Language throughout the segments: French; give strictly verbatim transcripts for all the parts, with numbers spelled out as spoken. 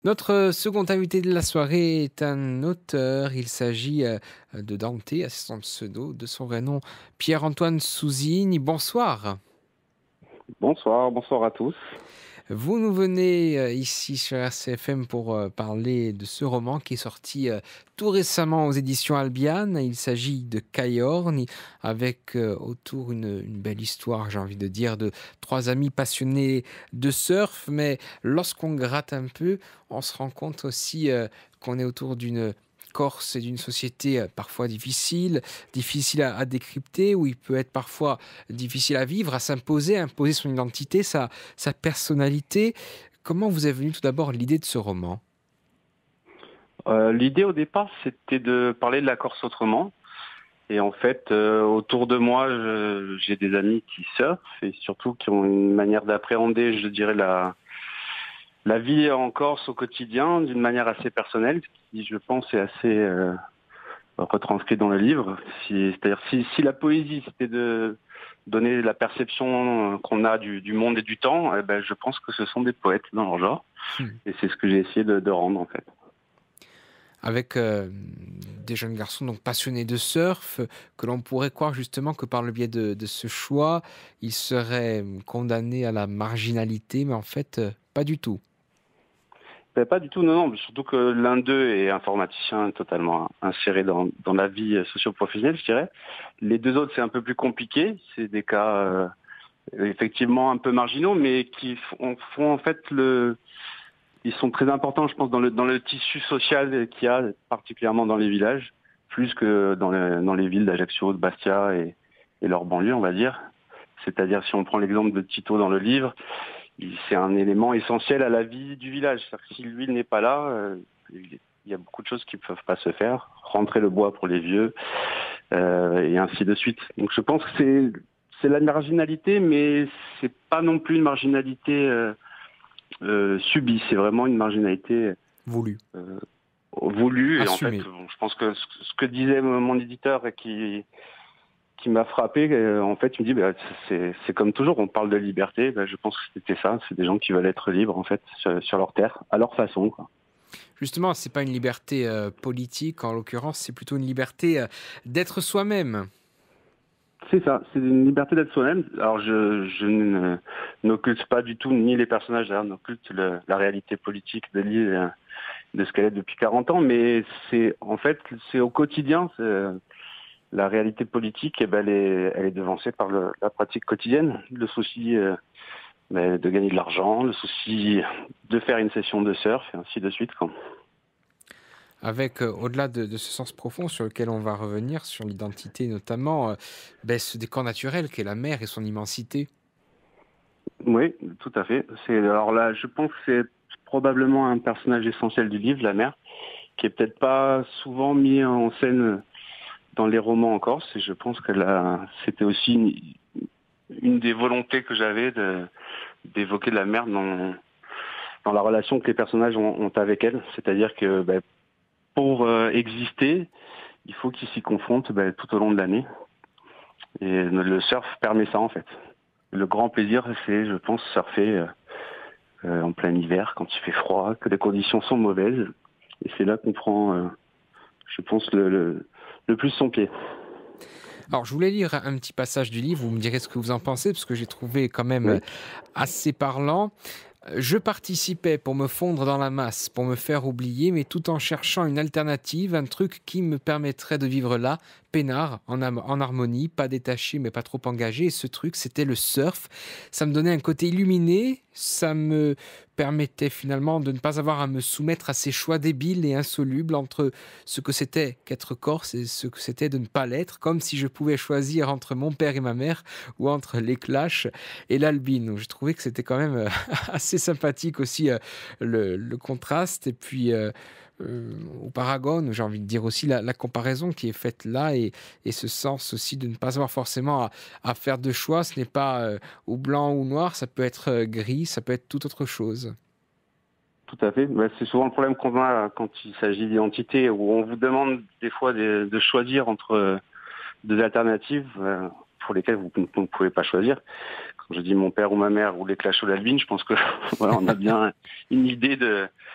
Notre second invité de la soirée est un auteur. Il s'agit euh, de Dante, à son pseudo, de son vrai nom, Pierre-Antoine Souzini. Bonsoir. Bonsoir, bonsoir à tous. Vous nous venez euh, ici sur R C F M pour euh, parler de ce roman qui est sorti euh, tout récemment aux éditions Albiane. Il s'agit de Cayorn, avec euh, autour une, une belle histoire, j'ai envie de dire, de trois amis passionnés de surf. Mais lorsqu'on gratte un peu, on se rend compte aussi euh, qu'on est autour d'une Corse et d'une société euh, parfois difficile, difficile à, à décrypter, où il peut être parfois difficile à vivre, à s'imposer, à imposer son identité, sa, sa personnalité. Comment vous est venue tout d'abord l'idée de ce roman? Euh, l'idée au départ, c'était de parler de la Corse autrement. Et en fait, euh, autour de moi, je- j'ai des amis qui surfent et surtout qui ont une manière d'appréhender, je dirais, la, la vie en Corse au quotidien d'une manière assez personnelle, qui, je pense, est assez euh, retranscrit dans le livre. Si- c'est-à-dire, si, si la poésie, c'était de donner la perception qu'on a du, du monde et du temps, eh ben, je pense que ce sont des poètes dans leur genre. Hmm. Et c'est ce que j'ai essayé de, de rendre, en fait. Avec euh, des jeunes garçons donc passionnés de surf, euh, que l'on pourrait croire justement que par le biais de, de ce choix, ils seraient euh, condamnés à la marginalité, mais en fait, euh, pas du tout. Ben, pas du tout, non, non. Surtout que l'un d'eux est informaticien totalement inséré dans, dans la vie socio-professionnelle, je dirais. Les deux autres, c'est un peu plus compliqué. C'est des cas euh, effectivement un peu marginaux, mais qui font, font en fait le... Ils sont très importants, je pense, dans le, dans le tissu social qu'il y a, particulièrement dans les villages, plus que dans les, dans les villes d'Ajaccio, de Bastia et, et leurs banlieues, on va dire. C'est-à-dire, si on prend l'exemple de Tito dans le livre, il- c'est un élément essentiel à la vie du village. C'est-à-dire que si lui n'est pas là, euh, il il y a beaucoup de choses qui ne peuvent pas se faire. Rentrer le bois pour les vieux, euh, et ainsi de suite. Donc je pense que c'est c'est la marginalité, mais c'est pas non plus une marginalité euh, euh, subie. C'est vraiment une marginalité Voulu, euh, voulue. Et en fait, assumé. bon, je pense que ce, ce que disait mon éditeur et qui qui m'a frappé, euh, en fait, il me dit, bah, c'est, c'est comme toujours, on parle de liberté, bah, je pense que c'était ça, c'est des gens qui veulent être libres, en fait, sur, sur leur terre, à leur façon, quoi. Justement, c'est pas une liberté euh, politique, en l'occurrence, c'est plutôt une liberté euh, d'être soi-même. C'est ça, c'est une liberté d'être soi-même. Alors, je, je ne- n'occulte pas du tout, ni les personnages, d'ailleurs, n'occulte le- la réalité politique de l'île, euh, de ce qu'elle est depuis quarante ans, mais c'est, en fait, c'est au quotidien, c'est, euh, la réalité politique, eh ben, elle est, elle est devancée par le- la pratique quotidienne, le souci euh, ben, de gagner de l'argent, le souci de faire une session de surf, et ainsi de suite, quoi. Avec, euh, au-delà de, de ce sens profond sur lequel on va revenir, sur l'identité notamment, euh, ben, ce décor naturel qu'est la mer et son immensité. Oui, tout à fait. C'est, alors là, je pense que c'est probablement un personnage essentiel du livre, la mer, qui est peut-être pas souvent mis en scène dans les romans en Corse, et je pense que là, c'était aussi une, une des volontés que j'avais de, d'évoquer la mer dans, dans la relation que les personnages ont, ont avec elle. C'est-à-dire que ben, pour euh, exister, il faut qu'ils s'y confrontent ben, tout au long de l'année. Et le surf permet ça en fait. Le grand plaisir, c'est, je pense, surfer euh, euh, en plein hiver, quand il fait froid, que les conditions sont mauvaises. Et c'est là qu'on prend, euh, je pense, le, le, le plus son pied. Alors, je voulais lire un petit passage du livre, vous me direz ce que vous en pensez, parce que j'ai trouvé quand même euh, Oui, assez parlant. Je participais pour me fondre dans la masse, pour me faire oublier, mais tout en cherchant une alternative, un truc qui me permettrait de vivre là, peinard, en, am- en harmonie, pas détaché mais pas trop engagé. Et ce truc, c'était le surf. Ça me donnait un côté illuminé, ça me permettait finalement de ne pas avoir à me soumettre à ces choix débiles et insolubles entre ce que c'était qu'être corse et ce que c'était de ne pas l'être, comme si je pouvais choisir entre mon père et ma mère ou entre les Clash et l'Albine. Je trouvais que c'était quand même euh, assez sympathique aussi euh, le, le contraste et puis euh, euh, au Paragon, j'ai envie de dire aussi la, la comparaison qui est faite là et, et ce sens aussi de ne pas avoir forcément à, à faire de choix. Ce n'est pas euh, ou blanc ou noir, ça peut être euh, gris, ça peut être toute autre chose. tout à fait. Ben, c'est souvent le problème qu'on a quand il s'agit d'identité, où on vous demande des fois de, de choisir entre euh, deux alternatives euh, pour lesquelles vous, vous ne pouvez pas choisir. Quand je dis mon père ou ma mère ou les Clash ou l'Albine, je pense que voilà, on a bien une idée de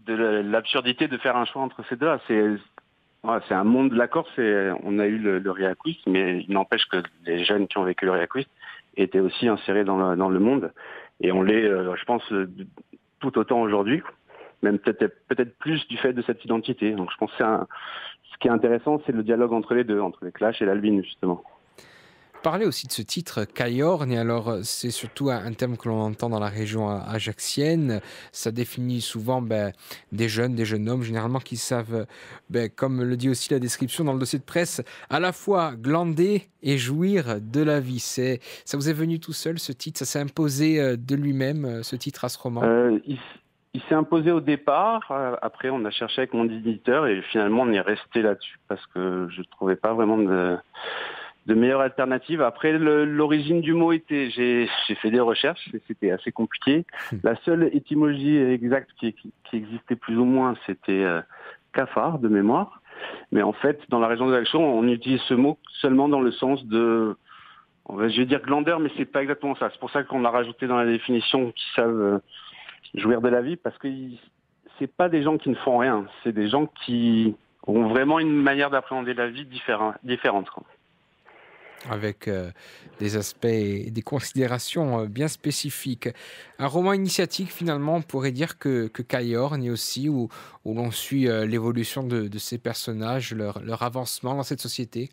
de l'absurdité de faire un choix entre ces deux-là. C'est ouais, c'est un monde de la Corse. Et on a eu le, le Riaquist, mais il n'empêche que les jeunes qui ont vécu le Riaquist étaient aussi insérés dans le, dans le monde. Et on l'est, euh, je pense, tout autant aujourd'hui, même peut-être peut-être plus du fait de cette identité. Donc je pense que c'est un, ce qui est intéressant, c'est le dialogue entre les deux, entre les Clash et l'Albine, justement. Parler aussi de ce titre, Cayorne, et alors c'est surtout un, un terme que l'on entend dans la région ajaxienne. Ça définit souvent ben, des jeunes, des jeunes hommes généralement qui savent, ben, comme le dit aussi la description dans le dossier de presse, à la fois glander et jouir de la vie. C'est, ça vous est venu tout seul ce titre? Ça s'est imposé de lui-même, ce titre à ce roman? euh, il, il s'est imposé au départ. Après, on a cherché avec mon éditeur et finalement on est resté là-dessus parce que je ne trouvais pas vraiment de... de meilleures alternatives. Après, le, l'origine du mot était, j'ai, j'ai fait des recherches, et c'était assez compliqué. La seule étymologie exacte qui, qui, qui existait plus ou moins, c'était euh, cafard, de mémoire. Mais en fait, dans la région de l'Action, on utilise ce mot seulement dans le sens de, on va, je vais dire glandeur, mais c'est pas exactement ça. C'est pour ça qu'on l'a rajouté dans la définition, qui savent euh, jouir de la vie, parce que c'est pas des gens qui ne font rien, c'est des gens qui ont vraiment une manière d'appréhender la vie différente, différente, quoi. Avec euh, des aspects et des considérations euh, bien spécifiques. Un roman initiatique, finalement, on pourrait dire que, que Cayorne aussi, où, où l'on suit euh, l'évolution de, de ces personnages, leur, leur avancement dans cette société.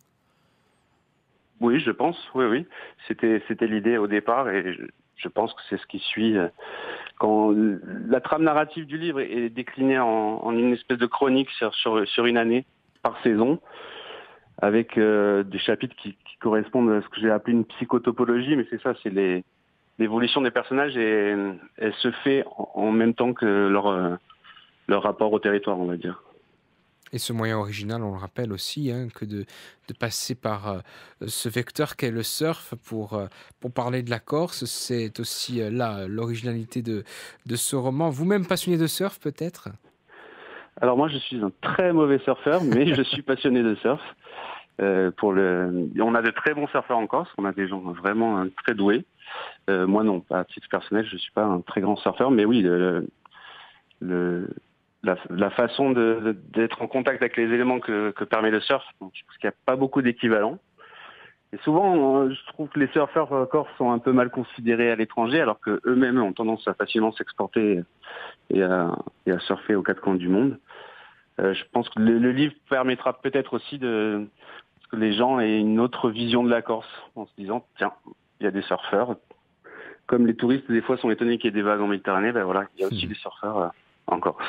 Oui, je pense, oui, oui. C'était, c'était l'idée au départ et je, je pense que c'est ce qui suit. Quand la trame narrative du livre est déclinée en, en une espèce de chronique sur, sur, sur une année, par saison, avec euh, des chapitres qui, qui correspondent à ce que j'ai appelé une psychotopologie, mais c'est ça, c'est les, l'évolution des personnages et elle se fait en, en même temps que leur, euh, leur rapport au territoire, on va dire. Et ce moyen original, on le rappelle aussi, hein, que de, de passer par euh, ce vecteur qu'est le surf pour, euh, pour parler de la Corse, c'est aussi euh, là l'originalité de, de ce roman. Vous-même passionné de surf peut-être? Alors moi, je suis un très mauvais surfeur, mais je suis passionné de surf. Euh, pour le, on a de très bons surfeurs en Corse, on a des gens vraiment euh, très doués. Euh, moi non, à titre personnel, je suis pas un très grand surfeur, mais oui, le, le, la, la façon de, de, d'être en contact avec les éléments que, que permet le surf, donc, parce qu'il n'y a pas beaucoup d'équivalents. Et souvent, euh, je trouve que les surfeurs euh, corses sont un peu mal considérés à l'étranger, alors que eux-mêmes ont tendance à facilement s'exporter et à, et à surfer aux quatre coins du monde. Euh, je pense que le, le livre permettra peut-être aussi de que les gens aient une autre vision de la Corse, en se disant, tiens, il y a des surfeurs. Comme les touristes, des fois, sont étonnés qu'il y ait des vagues en Méditerranée, ben voilà, il y a aussi mmh. des surfeurs euh, en Corse.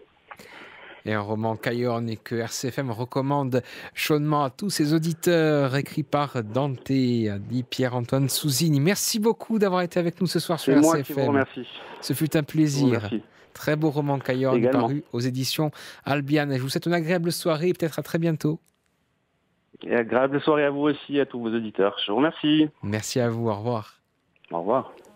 Et un roman Cayorne et que R C F M recommande chaudement à tous ses auditeurs, écrit par Dante, dit Pierre-Antoine Souzini. Merci beaucoup d'avoir été avec nous ce soir sur C'est R C F M. C'est moi qui vous remercie. Ce fut un plaisir. Très beau roman Cayorne paru aux éditions Albiane. Je vous souhaite une agréable soirée et peut-être à très bientôt. Et agréable soirée à vous aussi, à tous vos auditeurs. Je vous remercie. Merci à vous. Au revoir. Au revoir.